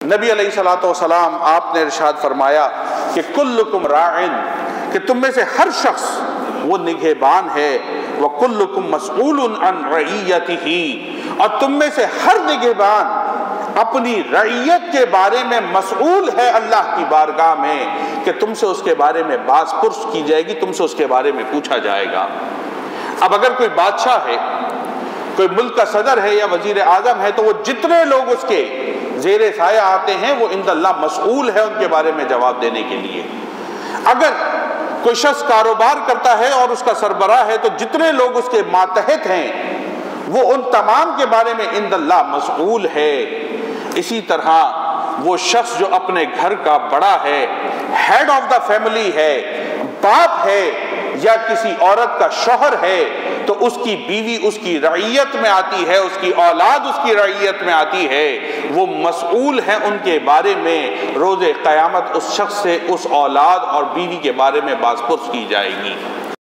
نبی علیہ الصلوۃ والسلام آپ نے ارشاد فرمایا کہ کلکم راعٍ، کہ تم میں سے ہر شخص وہ نگہبان ہے، وکلکم مسئول عن رعیتہ، اور تم میں سے ہر نگہبان اپنی رعیت کے بارے میں مسئول ہے اللہ کی بارگاہ میں، کہ تم سے اس کے بارے میں باز پرس کی جائے گی، تم سے اس کے بارے میں پوچھا جائے گا۔ اب اگر کوئی بادشاہ ہے، کوئی ملک کا صدر ہے یا وزیر اعظم ہے، تو وہ جتنے لوگ اس کے زیر سایہ آتے ہیں وہ عند اللہ مسئول ہے ان کے بارے میں جواب دینے کے لیے۔ اگر کوئی شخص کاروبار کرتا ہے اور اس کا سربراہ ہے، تو جتنے لوگ اس کے ماتحت ہیں وہ ان تمام کے بارے میں عند اللہ مسئول ہے۔ اسی طرح وہ شخص جو اپنے گھر کا بڑا ہے، ہیڈ آف دا فیملی ہے، باپ ہے یا کسی عورت کا شوہر ہے، تو اس کی بیوی اس کی رعیت میں آتی ہے، اس کی اولاد اس کی رعیت میں آتی ہے، وہ مسئول ہیں ان کے بارے میں۔ روز قیامت اس شخص سے اس اولاد اور بیوی کے بارے میں باز پرس کی جائے گی۔